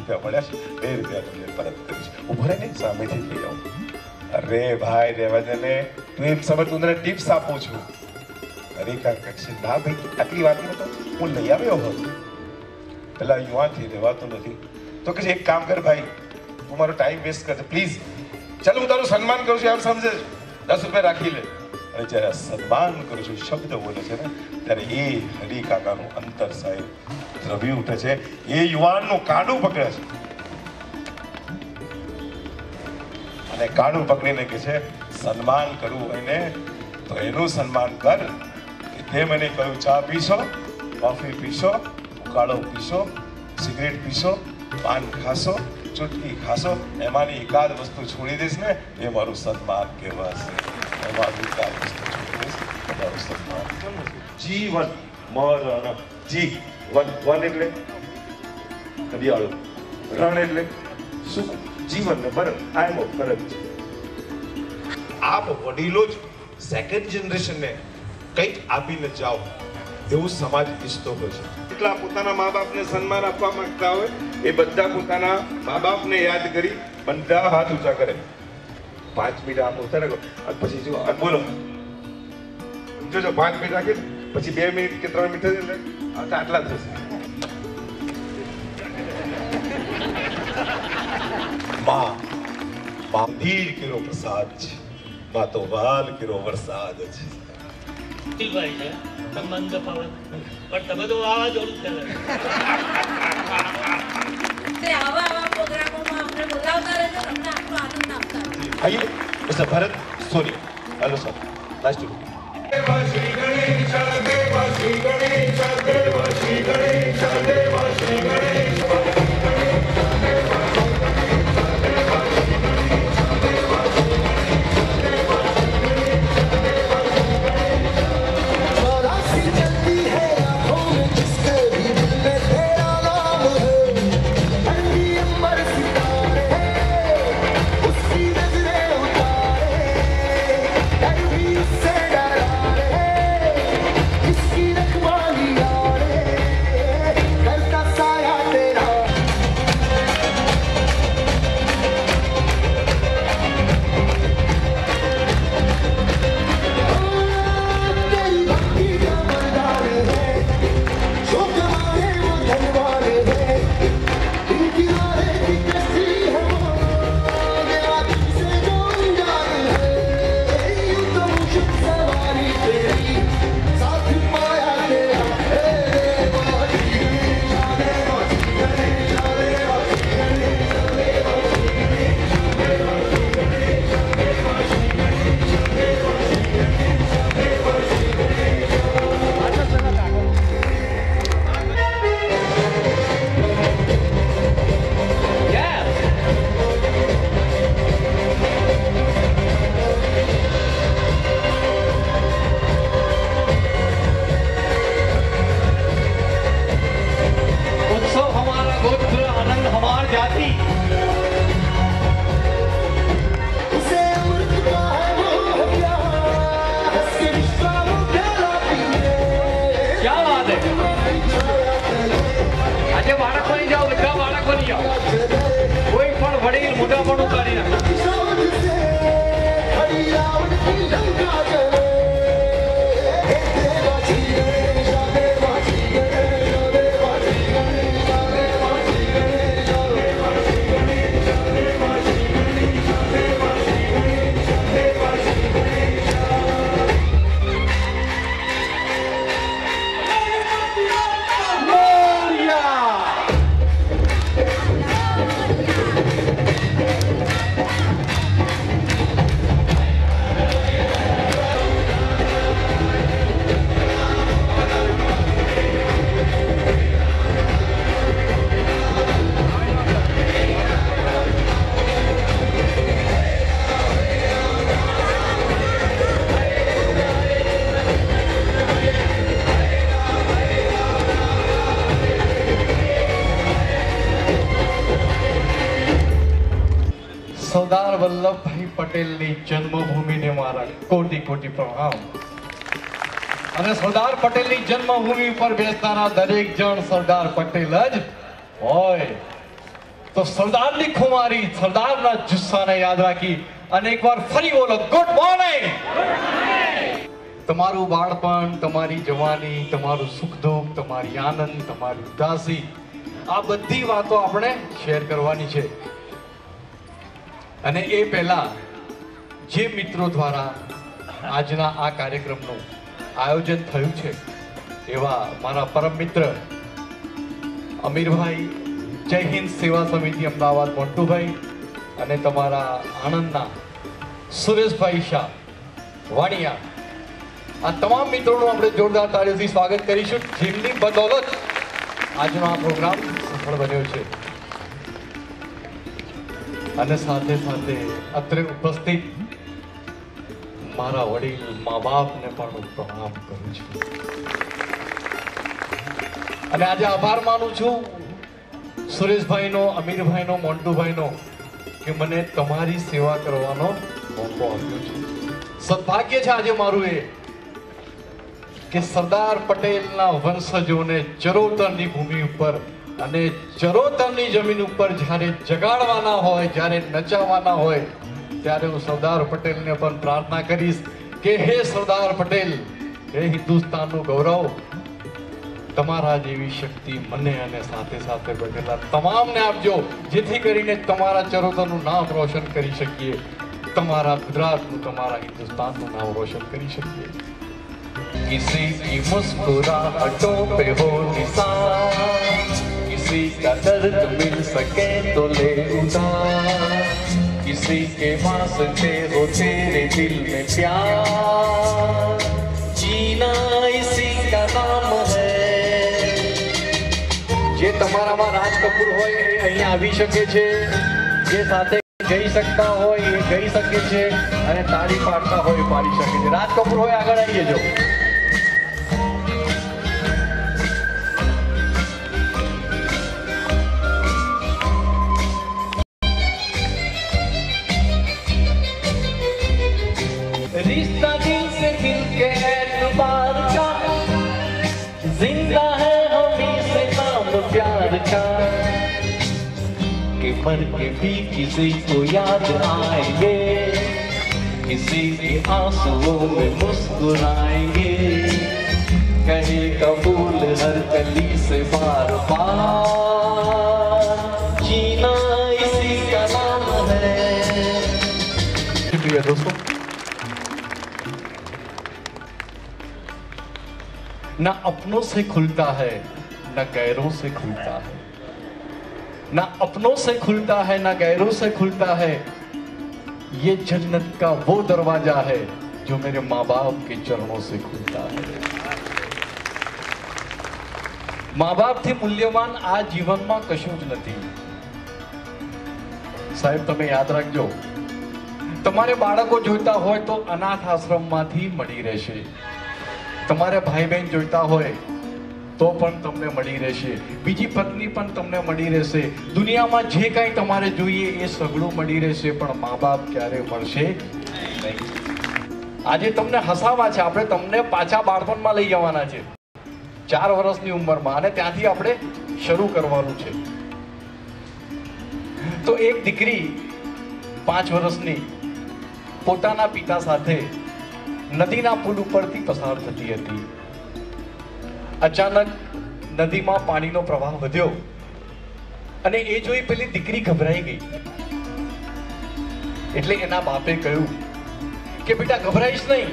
રૂપિયા પડ્યા છે, 2 રૂપિયા તમને પરત કરીશ. ઉભો રહે ને, સામેથી લઈ આવો. અરે ભાઈ રહેવા દે ને, તું એમ સમજ, તું તને ટિપ્સ આપું છું. અરે કાંઈ ના ભાઈ, આટલી વાત નતો, હું લઈ આવ્યો હોત. પેલા યુવાનથી રહેવાતું નથી તો કે એક કામ કર ભાઈ, તું મારો ટાઈમ વેસ્ટ કરશે પ્લીઝ. ચાલો હું તારું સન્માન કરું છું, એમ સમજે, 10 રૂપિયા રાખી લે. અને જ્યારે સન્માન કરું છું, શબ્દ બોલે છે ને, ત્યારે એ હરી કાકાનું અંતર સાહેબ દ્રવ્ય ઉઠે છે, એ યુવાનનું કાંડું પકડે છે અને કાંડું પકડીને કહે છે, સન્માન કરવું હોય ને તો એનું સન્માન કર કે તે મને કહ્યું ચા પીશો, કોફી પીશો, ઉકાળો પીશો, સિગરેટ પીશો, પાન ખાશો, ચૂટકી ખાશો, એમાંની એકાદ વસ્તુ છોડી દઈશ ને એ મારું સન્માન કહેવાશે. એમાંની એકાદ વસ્તુ છોડી દઈશ એ મારું સન્માન. જીવન મરણ, વન એટલે ઘડિયાળો, રણ એટલે સુખ, જીવન ને મરણ, આ એનો ફરક છે. આપ વડીલો જ સેકન્ડ જનરેશનને કંઈક આપીને જાઓ એવું સમાજ ઈચ્છતો હોય છે. એટલા પોતાના મા બાપને સન્માન આપવા માંગતા હોય એ બધા પોતાના મા બાપને યાદ કરી બધા હાથ ઊંચા કરે. 5 મિનિટ આમ ઊંચા રાખો પછી જો બોલો, જોજો 5 મિનિટ રાખી પછી 2 મિનિટ કે 3 મિનિટ એટલે આટલા થશે. મંદિર કેરો પ્રસાદ છે, મા તો વાલ કેરો વરસાદ છે. ભાઈ છે સંબંધ પાવન પણ તમે તો આવા જોડું કરે તે આવા પ્રોગ્રામોમાં અમને બોલાવતા રહેજો, તમને આટલો આનંદ આપતા રહેજો. આઈએ Mister Bharat Soni, hello sir, nice to meet. Shri Ganesh Dev, Shri Ganesh Dev, Shri Ganesh Dev, Shri Ganesh Sardar Vallabhbhai પટેલની જન્મભૂમિને મારા કોટી કોટી પ્રણામ. અને સરદાર પટેલની જન્મભૂમિ પર બેસનારા દરેક જણ સરદાર પટેલ જ હોય. તો સરદારની ખુમારી, સરદારના જુસ્સાને યાદ રાખી અને એકવાર ફરી બોલો ગુડ મોર્નિંગ. તમારું બાળપણ, તમારી જવાની, તમારું સુખ દુઃખ, તમારી આનંદ, તમારી ઉદાસી, આ બધી વાતો આપણે શેર કરવાની છે. અને એ પહેલા જે મિત્રો દ્વારા આજના આ કાર્યક્રમનું આયોજન થયું છે એવા મારા પરમ મિત્ર અમીરભાઈ, જય હિન્દ સેવા સમિતિ અમદાવાદ મોન્ટુભાઈ, અને તમારા આણંદના સુરેશભાઈ શાહ વાણિયા, આ તમામ મિત્રોનું આપણે જોરદાર તાળીઓથી સ્વાગત કરીશું, જેમની બદૌલત આજનો આ પ્રોગ્રામ સફળ બન્યો છે. અને સાથે સાથે અત્રે ઉપસ્થિત મારા વડીલ મા બાપને પણ હું પ્રણામ કરું છું. અને આજે આભાર માનું છું સુરેશભાઈનો, અમીરભાઈનો, મોન્ટુભાઈનો કે મને તમારી સેવા કરવાનો મોકો આપ્યો છે. સદભાગ્ય છે આજે મારું એ કે સરદાર પટેલના વંશજોને ચરોતરની ભૂમિ ઉપર અને ચરોતરની જમીન ઉપર જ્યારે જગાડવાના હોય, જ્યારે નચાવવાના હોય, ત્યારે હું સરદાર પટેલને પણ પ્રાર્થના કરીશ કે હે સરદાર પટેલ, હે હિન્દુસ્તાનનું ગૌરવ, તમારા જેવી શક્તિ મને અને સાથે સાથે બેઠેલા તમામને આપજો, જેથી કરીને તમારા ચરોતરનું નામ રોશન કરી શકીએ, તમારા ગુજરાતનું, તમારા હિન્દુસ્તાનનું નામ રોશન કરી શકીએ. किसी की मुस्कुराहटों पे हो निशान, किसी का दर्द मिल सके तो ले उधार, किसी के वास्ते हो तेरे दिल में प्यार, जीना इसी का नाम है. જે તમારામાં રાજ કપૂર હોય એ અહીં આવી શકે છે, જે સાથે જઈ શકતા હોય એ જઈ શકે છે, અને તાળી પાડતા હોય પાડી શકે છે. રાજ કપૂર હોય આગળ આવી જજો. रिश्ता दिल से दिल के एतबार का, जिंदा है हमी से नाम प्यार का, कि मर के भी किसी को याद आएंगे, किसी के आंसुओं में मुस्कुराएंगे, कहे कबूल हर कली से बार बार, जीना इसी का नाम है. शुक्रिया दोस्तों. ना अपनों से खुलता है, ना गैरों से खुलता है, ना अपनों से खुलता है, ना गैरों से खुलता है, ये जन्नत का वो दरवाजा है जो मेरे माँ बाप के चरणों से खुलता है. माँ बाप थी मूल्यवान आ जीवन में कशुं ज नथी. साहेब तमे याद रखजो, तमारे बाळको जोईता होय तो अनाथ आश्रममांथी मळी रहेशे, તમારે ભાઈ બહેન જોઈતા હોય તો પણ તમને મળી રહેશે, બીજી પત્ની પણ તમને મળી રહેશે, દુનિયામાં જે કાંઈ તમારે જોઈએ એ સગળું મળી રહેશે, પણ મા બાપ ક્યારે મળશે નહીં. આજે તમને હસાવા છે, આપણે તમને પાછા બાળપણમાં લઈ જવાના છે 4 વર્ષની ઉંમરમાં, અને ત્યાંથી આપણે શરૂ કરવાનું છે. તો એક દીકરી 5 વર્ષની પોતાના પિતા સાથે નદીના પુલ ઉપરથી પસાર થતી હતી. અચાનક નદીમાં પાણીનો પ્રવાહ વધ્યો અને એ જોઈ પેલી દીકરી ગભરાઈ ગઈ. એટલે એના બાપે કહ્યું કે બેટા ગભરાઈશ નહીં,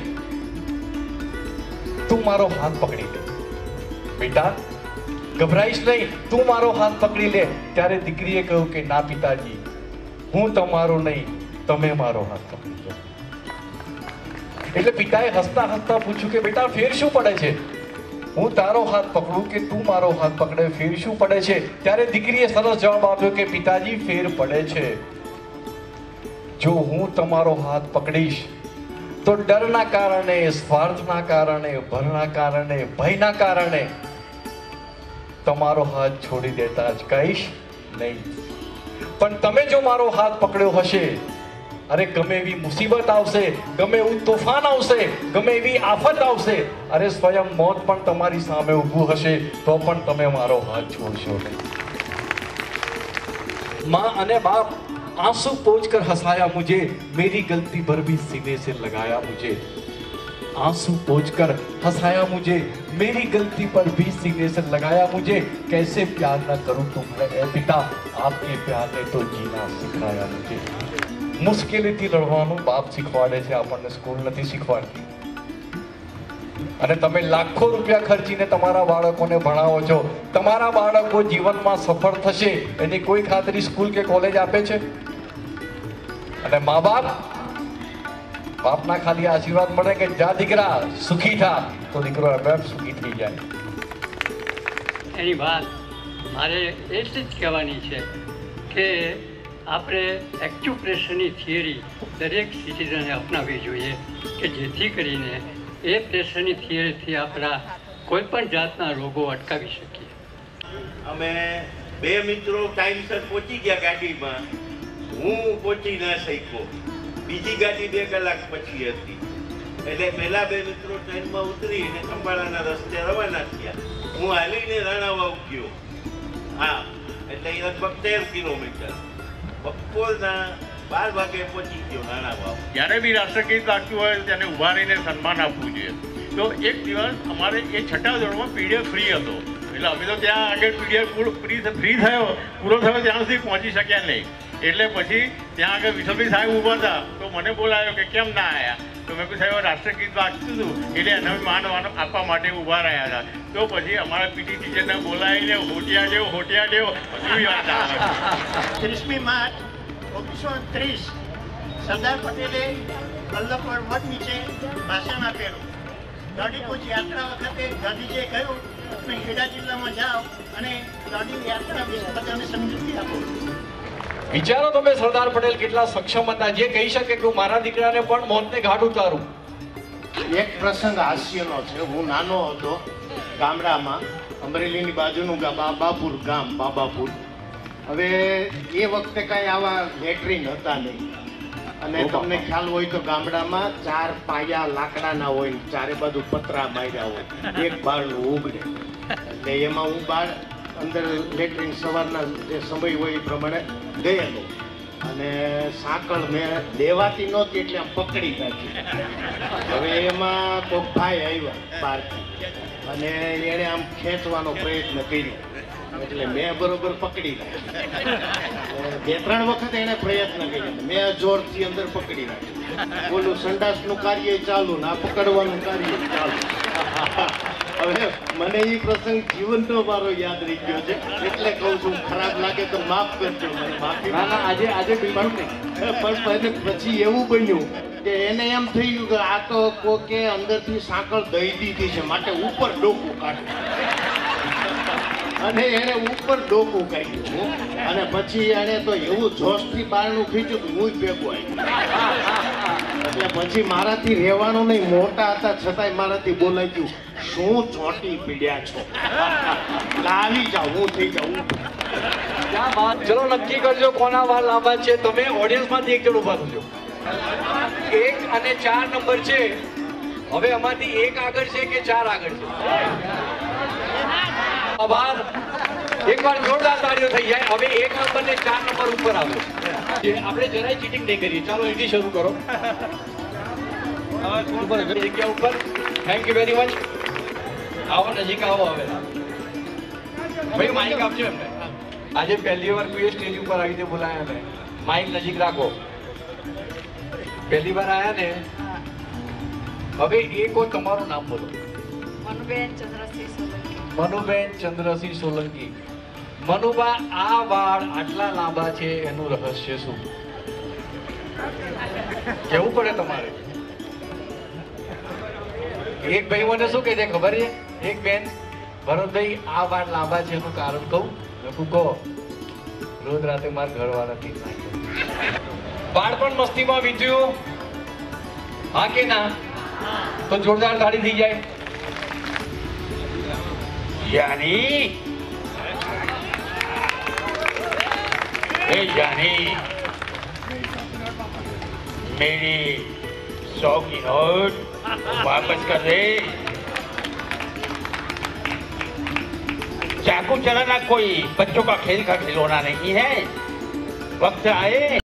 તું મારો હાથ પકડી લે. બેટા ગભરાઈશ નહીં, તું મારો હાથ પકડી લે. ત્યારે દીકરીએ કહ્યું કે ના પિતાજી, હું તમારો નહીં, તમે મારો હાથ પકડી લો. એટલે પિતાએ હસતા હસતા પૂછ્યું કે બેટા ફેર શું પડે છે, હું તારો હાથ પકડું કે તું મારો હાથ પકડે, ફેર શું પડે છે? ત્યારે દીકરીએ સરસ જવાબ આપ્યો કે પિતાજી ફેર પડે છે. જો હું તમારો હાથ પકડીશ તો ડરના કારણે, સ્વાર્થના કારણે, ભરના કારણે, ભયના કારણે તમારો હાથ છોડી દેતા જ કહીશ નહીં. પણ તમે જો મારો હાથ પકડ્યો હશે, અરે ગમે એવી મુસીબત આવશે, ગમે એવું તોફાન આવશે, ગમે એવી આફત આવશે, અરે સ્વયં મોત પણ તમારી સામે ઊભું હશે તો પણ તમે મારો હાથ છોડશો નહીં. माँ अने बाप आंसू पोंछ कर हंसाया मुझे, मेरी गलती पर भी सीने से लगाया मुझे। आंसू पोंछ कर हंसाया मुझे, मेरी गलती पर भी सीने से लगाया मुझे। कैसे प्यार न करूं तुम्हें ए पिता, आपके प्यार ने तो जीना सिखाया मुझे। मुश्केलीથી લડવાનું બાપ શીખવાડે છે, આપણને સ્કૂલ નથી શીખવાડતી। અને તમે લાખો રૂપિયા ખર્ચીને તમારા બાળકોને ભણાવો છો, તમારા બાળકો જીવનમાં સફળ થશે એની કોઈ ખાતરી સ્કૂલ કે કોલેજ આપે છે? અને મા બાપ, બાપના ખાલી આશીર્વાદ મળે કે જા દીકરા સુખી થા, તો દીકરો એમ સુખી થઈ જાય। એની વાત મારે એટલી જ કહેવાની છે કે આપણે એક્યુપ્રેશરની થિયરી દરેક સિટીઝને અપનાવવી જોઈએ કે જેથી કરીને એ પ્રેશરની થિયરીથી આપણા કોઈ પણ જાતના રોગો અટકાવી શકીએ। અમે બે મિત્રો ટાઈમસર પહોંચી ગયા ગાડીમાં, હું પહોંચી ના શક્યો, બીજી ગાડી 2 કલાક પછી હતી, એટલે પહેલા બે મિત્રો ટ્રેનમાં ઉતરીને ખંભાળાના રસ્તે રવાના થયા। હું હાલીને રાણાવાવ ગયો, હા, એટલે એ લગભગ 13 કિલોમીટર, બપોરના 12 વાગે પહોંચી ગયો રાણાવાવ। જ્યારે બી રાષ્ટ્રગીત વાગતું હોય તેને ઊભા રહીને સન્માન આપવું જોઈએ। તો એક દિવસ અમારે એ 6ઠા ધોરણમાં પીડીએફ ફ્રી હતો, એટલે અમે તો ત્યાં આગળ પીડીએફ પૂરો થયો ત્યાં સુધી પહોંચી શક્યા નહીં। એટલે પછી ત્યાં આગળ વિઠ્ઠલભાઈ સાહેબ ઊભા હતા, તો મને બોલાયો કે કેમ ના આવ્યા? તો મેં કહ્યું સાહેબ રાષ્ટ્રગીત વાગતું હતું એટલે એને માન આપવા માટે ઊભા રહ્યા હતા। તો પછી અમારા પીટી ટીચરને બોલાવીને હોટિયા દેવ બધું યાદ આવે। 30મી માર્ચ 1930 સરદાર પટેલે વલ્લભ વડ નીચે ભાષણ આપેલું। ગાંધીકૂચ યાત્રા વખતે ગાંધીજીએ કહ્યું તમે ખેડા જિલ્લામાં જાઓ અને ગાંધી યાત્રા વિશે બધાને સમજૂતી આપો। વિચારો તમે સરદાર પટેલ કેટલા સક્ષમ હતા, જે કહી શકે કે હું મારા દીકરાને પણ મોતને ઘાટ ઉતારું। એક પ્રસંગ હાસ્યનો છે। હું નાનો હતો, ગામડામાં અમરેલીની બાજુનું બાબાપુર ગામ, બાબાપુર। હવે એ વખતે કાંઈ આવા લેટ્રિન હતા નહીં, અને તમને ખ્યાલ હોય તો ગામડામાં 4 પાયા લાકડાના હોય, ચારે બાજુ પતરા માર્યા હોય, એક બારણું ઉગડે, એટલે એમાં હું બાર અંદર લેટ્રિન સવારના જે સમય હોય એ પ્રમાણે ગયેલો, અને સાંકળ મેં લેવાતી નહોતી એટલે આમ પકડી નાખી। હવે એમાં કોઈક ભાઈ આવ્યા બહારથી અને એણે આમ ખેંચવાનો પ્રયત્ન કર્યો, એટલે મેં બરોબર પકડી નાખી। 2-3 વખત એણે પ્રયત્ન કર્યો, મેં જોરથી અંદર પકડી નાખી। બોલું સંડાસનું કાર્ય ચાલુ ને આ પકડવાનું કાર્ય ચાલુ। હવે મને એ પ્રસંગ જીવનનો મારો યાદ રહી ગયો છે, એટલે કહું છું ખરાબ લાગે તો માફ કરજો, મને માફી। આજે પણ પછી એવું બન્યું કે એને એમ થઈ ગયું કે આ તો કોકે અંદરથી સાંકળ દઈ દીધી છે, માટે ઉપર ડોકું કાઢ્યું, અને એને ઉપર ડોકું કાઢ્યું, અને પછી એને તો એવું જોશથી બારણું ખીચ્યું કે હું જ ભેગું આવ્યું। એટલે પછી મારાથી રહેવાનું નહીં, મોટા હતા છતાંય મારાથી બોલાઈ ગયું, શું ચોંટી પીડ્યા છો, લાવી જાઓ, હું થઈ જાઉં। ચલો નક્કી કરજો કોના વાર લાંબા છે। તમે ઓડિયન્સમાંથી એક જણ ઉભા થજો। 1 અને 4 નંબર છે, હવે આમાંથી 1 આગળ છે કે 4 આગળ છે? આભાર, એકવાર જોરદાર તાળીઓ થઈ જાય। હવે 1 નંબર ને 4 નંબર ઉપર આવે, આપણે જરાય ચીટિંગ નહીં કરીએ। ચાલો અહીંથી શરૂ કરો, જગ્યા ઉપર। Thank you very much. આવો નજીક આવો। હવે ભાઈ માઇક આપજો એમને। આજે પહેલી વાર કોઈ સ્ટેજ ઉપર આવી રીતે બોલાયા ને, માઇક નજીક રાખો। પહેલી વાર આયા ને, હવે એક વાર તમારું નામ બોલો। મનુબેન ચંદ્રસિંહ સોલંકી। મનુબા, આ વાળ આટલા લાંબા છે એનું રહસ્ય શું? કેવું પડે તમારે? એક ભાઈ મને શું કહે છે ખબર છે? એક બેન, ભરતભાઈ આ વાળ લાંબા છે એનું કારણ કહું? કહું કહો। રોજ રાતે મારા ઘરવાળાથી બાળપણ મસ્તીમાં વીત્યું, હા કે ના? તો જોરદાર તાળી થઈ જાય। यानी यानी मेरी 100 की नोट वापस कर दे। चाकू चलाना कोई बच्चों का खेल का खिलौना नहीं है। वक्त आए